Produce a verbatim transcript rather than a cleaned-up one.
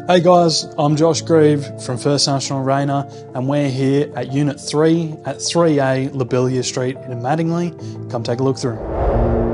Hey guys, I'm Josh Grieve from First National Rainer, and we're here at Unit three at three A Lobelia Street in Mattingley. Come take a look through.